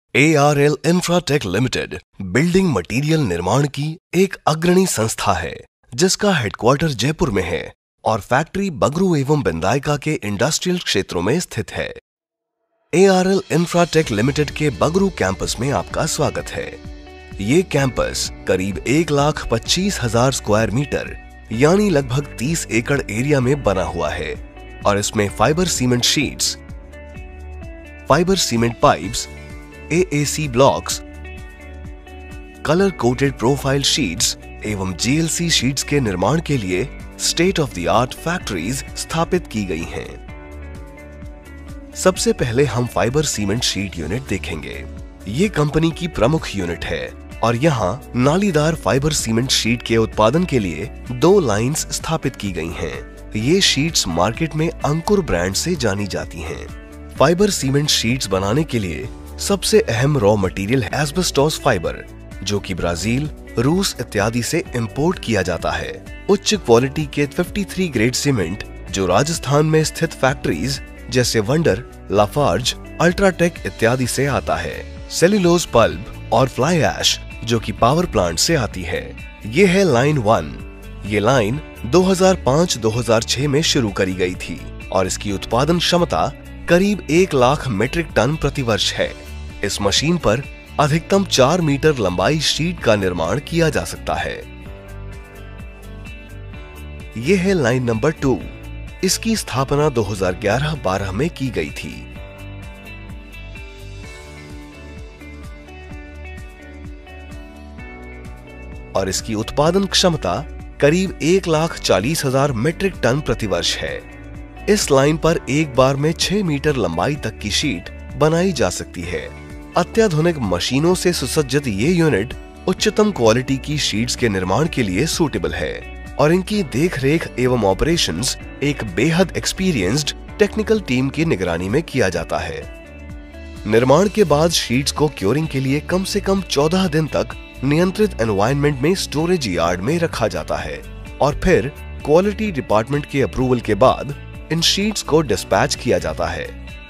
ARL Infratech Limited building material निर्माण की एक अग्रणी संस्था है जिसका हेडक्वार्टर जयपुर में है और फैक्ट्री बगरू एवं बिंदायका के इंडस्ट्रियल क्षेत्रों में स्थित है। ARL इंफ्राटेक लिमिटेड के बगरू कैंपस में आपका स्वागत है। ये कैंपस करीब 1,25,000 स्क्वायर मीटर यानी लगभग 30 एकड़ एरिया में बना हुआ है और इसमें fibre cement sheets, fibre cement pipes, AAC blocks, colour coated profile sheets एवं GLC शीट्स के निर्माण के लिए state of the art factories स्थापित की गई हैं। सबसे पहले हम फाइबर सीमेंट शीट यूनिट देखेंगे। ये कंपनी की प्रमुख यूनिट है और यहाँ नालीदार फाइबर सीमेंट शीट के उत्पादन के लिए 2 लाइंस स्थापित की गई हैं। ये शीट्स मार्केट में अंकुर ब्रांड से जानी जाती हैं। फाइबर सीमेंट शीट्स बनाने के लिए सबसे अहम रॉ मटेरियल है एस्बेस्टोस फाइबर, जो कि ब्राजील, रूस इत्यादि से इंपोर्ट किया जाता है। उच्च क्वालिटी के 53 ग्रेड सीमेंट जो राजस्थान में स्थित फैक्ट्रीज जैसे वंडर, लाफार्ज, अल्ट्राटेक इत्यादि से आता है। सेल्यूलोज पल्प और फ्लाई ऐश जो कि पावर प्लांट से आती है। ये है लाइन 1। ये लाइन 2005-2006 में शुरू करी गई थी और इसकी उत्पादन क्षमता करीब 1 लाख मीट्रिक टन प्रति वर्ष है। इस मशीन पर अधिकतम 4 मीटर लंबाई शीट का निर्माण किया जा सकता है। यह है लाइन नंबर 2। इसकी स्थापना 2011-12 में की गई थी। और इसकी उत्पादन क्षमता करीब 1,40,000 मीट्रिक टन प्रति वर्ष है। इस लाइन पर एक बार में 6 मीटर लंबाई तक की शीट बनाई जा सकती है। अत्याधुनिक मशीनों से सुसज्जित ये यूनिट उच्चतम क्वालिटी की शीट्स के निर्माण के लिए सूटेबल है और इनकी देखरेख एवं ऑपरेशंस एक बेहद एक्सपीरियंस्ड टेक्निकल टीम की निगरानी में किया जाता है। निर्माण के बाद शीट्स को क्योरिंग के लिए कम से कम 14 दिन तक नियंत्रित एनवायरनमेंट में स्टोरेज यार्ड में रखा जाता है और फिर क्वालिटी डिपार्टमेंट के अप्रूवल के बाद इन शीट्स को डिस्पैच किया जाता है।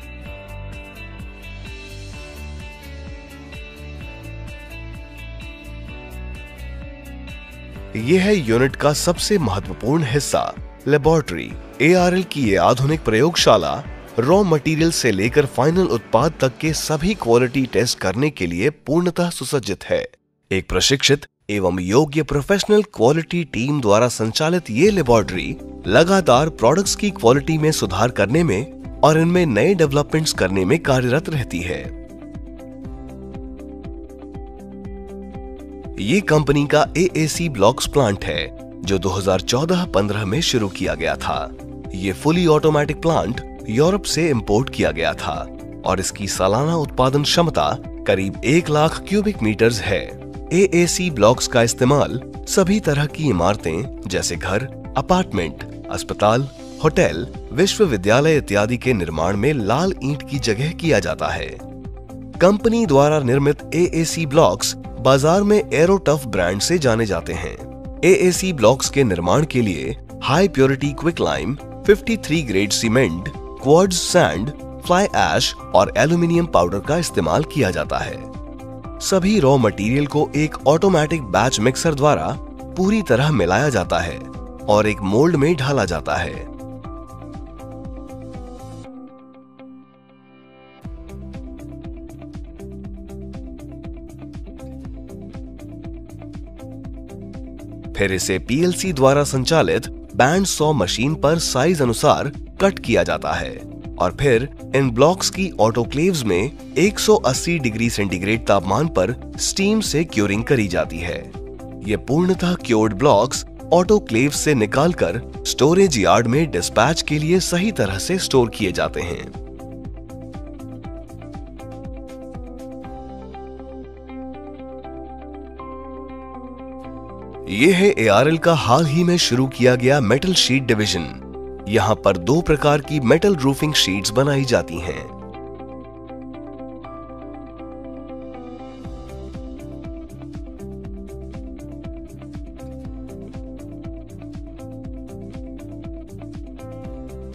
यह है यूनिट का सबसे महत्वपूर्ण हिस्सा, लेबोरेटरी। ARL की ये आधुनिक प्रयोगशाला रॉ मटेरियल से लेकर फाइनल उत्पाद तक के सभी क्वालिटी टेस्ट करने के लिए पूर्णतः सुसज्जित है। एक प्रशिक्षित एवं योग्य प्रोफेशनल क्वालिटी टीम द्वारा संचालित ये लेबोरेटरी लगातार प्रोडक्ट्स की क्वालिटी में सुधार करने में और इनमें नए डेवलपमेंट्स करने में कार्यरत रहती है। ये कंपनी का AAC ब्लॉक्स प्लांट है जो 2014-15 में शुरू किया गया था। ये फुली ऑटोमेटिक प्लांट यूरोप से इंपोर्ट किया गया था और इसकी सालाना उत्पादन क्षमता करीब 1 लाख क्यूबिक मीटर्स है। AAC ब्लॉक्स का इस्तेमाल सभी तरह की इमारतें जैसे घर, अपार्टमेंट, अस्पताल, होटल, विश्वविद्यालय इत्यादि के निर्माण में लाल ईंट की जगह किया जाता है। कंपनी द्वारा निर्मित AAC ब्लॉक्स बाजार में एरोटफ ब्रांड से जाने जाते हैं। AAC ब्लॉक्स के निर्माण के लिए high purity quick lime, 53 grade cement, quartz sand, fly ash और एल्यूमिनियम पाउडर का इस्तेमाल किया जाता है। सभी रॉ मटेरियल को एक ऑटोमेटिक बैच मिक्सर द्वारा पूरी तरह मिलाया जाता है और एक मोल्ड में ढाला जाता है। फिर इसे PLC द्वारा संचालित बैंड सॉ मशीन पर साइज अनुसार कट किया जाता है और फिर इन ब्लॉक्स की ऑटोक्लेव्स में 180 डिग्री सेंटीग्रेड तापमान पर स्टीम से क्योरिंग करी जाती है। ये पूर्णतः क्योर्ड ब्लॉक्स ऑटोक्लेव से निकालकर स्टोरेज यार्ड में डिस्पैच के लिए सही तरह से स्टोर किए जाते हैं। ये है ARL का हाल ही में शुरू किया गया मेटल शीट डिवीजन। यहाँ पर 2 प्रकार की मेटल रूफिंग शीट्स बनाई जाती हैं।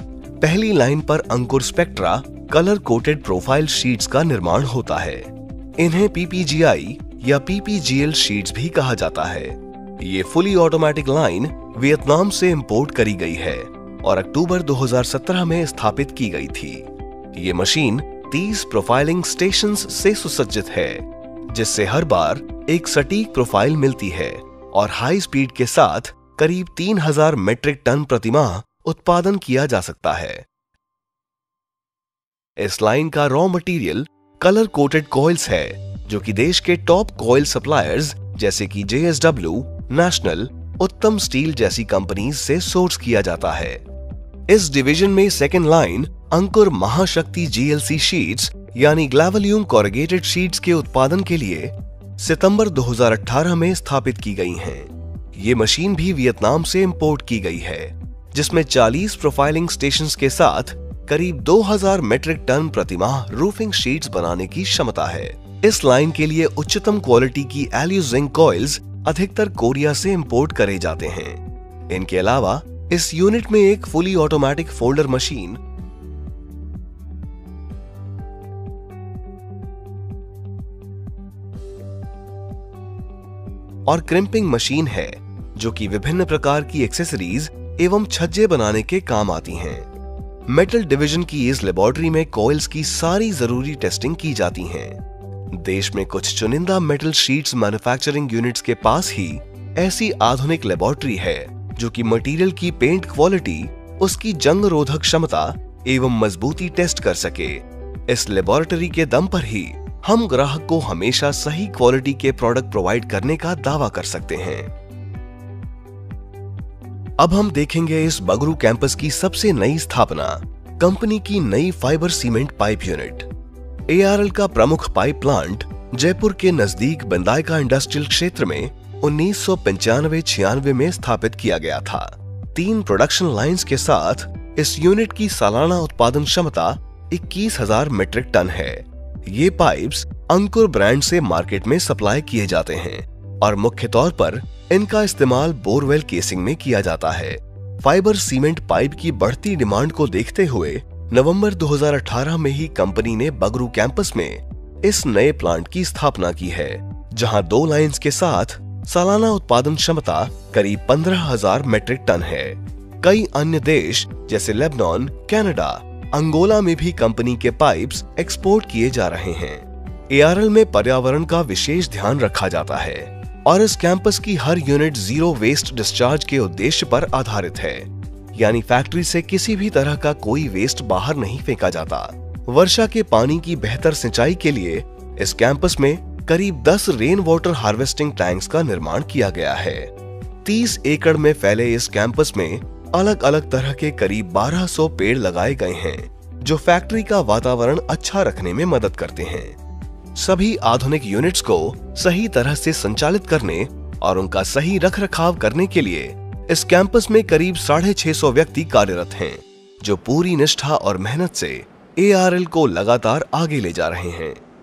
पहली लाइन पर Ankur Spectra colour coated profile sheets का निर्माण होता है। इन्हें पीपीजीआई या पीपीजीएल शीट्स भी कहा जाता है। ये फुली ऑटोमेटिक लाइन वियतनाम से इंपोर्ट करी गई है और अक्टूबर 2017 में स्थापित की गई थी। ये मशीन 30 प्रोफाइलिंग स्टेशंस से सुसज्जित है, जिससे हर बार एक सटीक प्रोफाइल मिलती है और हाई स्पीड के साथ करीब 3000 मीट्रिक टन प्रतिमाह उत्पादन किया जा सकता है। इस लाइन का raw material colour coated coils है, जो कि देश के टॉप कॉइल सप्लायर्स जैसे कि JSW, नेशनल, उत्तम स्टील जैसी कंपनीज से सोर्स किया जाता है। इस डिवीजन में सेकेंड लाइन अंकुर महाशक्ति GLC शीट्स यानी ग्लैवल्यूम कोरुगेटेड शीट्स के उत्पादन के लिए सितंबर 2018 में स्थापित की गई हैं। ये मशीन भी वियतनाम से इंपोर्ट की गई है, जिसमें 40 प्रोफाइलिंग स्टेशंस के साथ करीब 2000 मीट्रिक टन प्रतिमाह रूफिंग शीट्स बनाने की क्षमता है। इस लाइन के लिए उच्चतम क्वालिटी की एल्यू जिंक कॉइल्स अधिकतर कोरिया से इंपोर्ट करे जाते हैं। इनके अलावा इस यूनिट में एक फुली ऑटोमेटिक फोल्डर मशीन और क्रिम्पिंग मशीन है, जो कि विभिन्न प्रकार की एक्सेसरीज एवं छज्जे बनाने के काम आती हैं। मेटल डिवीजन की इस लेबोरेटरी में कॉइल्स की सारी जरूरी टेस्टिंग की जाती हैं। देश में कुछ चुनिंदा मेटल शीट्स मैन्युफैक्चरिंग यूनिट्स के पास ही ऐसी आधुनिक लेबोरेटरी है, जो कि मटेरियल की पेंट क्वालिटी, उसकी जंग रोधक क्षमता एवं मजबूती टेस्ट कर सके। इस लेबोरेटरी के दम पर ही हम ग्राहक को हमेशा सही क्वालिटी के प्रोडक्ट प्रोवाइड करने का दावा कर सकते हैं। अब हम देखेंगे इस बगरू कैंपस की सबसे नई स्थापना, कंपनी की नई fibre cement pipe unit. ARL का प्रमुख पाइप प्लांट जयपुर के नजदीक बंदायका इंडस्ट्रियल क्षेत्र में 1995-96 में स्थापित किया गया था। 3 प्रोडक्शन लाइंस के साथ इस यूनिट की सालाना उत्पादन क्षमता 21,000 मीट्रिक टन है। ये पाइप्स अंकुर ब्रांड से मार्केट में सप्लाई किए जाते हैं और मुख्य तौर पर इनका इस्तेमाल बोरवेल केसिंग में किया जाता है। फाइबर सीमेंट पाइप की बढ़ती डिमांड को देखते हुए नवंबर 2018 में ही कंपनी ने बगरू कैंपस में इस नए प्लांट की स्थापना की है, जहां 2 लाइंस के साथ सालाना उत्पादन क्षमता करीब 15,000 मीट्रिक टन है। कई अन्य देश जैसे लेबनान, कनाडा, अंगोला में भी कंपनी के पाइप्स एक्सपोर्ट किए जा रहे हैं। ARL में पर्यावरण का विशेष ध्यान रखा जाता है और इस कैंपस की हर यूनिट जीरो वेस्ट डिस्चार्ज के उद्देश्य पर आधारित है, यानी फैक्ट्री से किसी भी तरह का कोई वेस्ट बाहर नहीं फेंका जाता। वर्षा के पानी की बेहतर सिंचाई के लिए इस कैंपस में करीब 10 रेन वाटर हार्वेस्टिंग टैंक्स का निर्माण किया गया है। 30 एकड़ में फैले इस कैंपस में अलग अलग तरह के करीब 1200 पेड़ लगाए गए हैं, जो फैक्ट्री का वातावरण अच्छा रखने में मदद करते हैं। सभी आधुनिक यूनिट्स को सही तरह से संचालित करने और उनका सही रखरखाव करने के लिए इस कैंपस में करीब 650 व्यक्ति कार्यरत हैं, जो पूरी निष्ठा और मेहनत से ARL को लगातार आगे ले जा रहे हैं।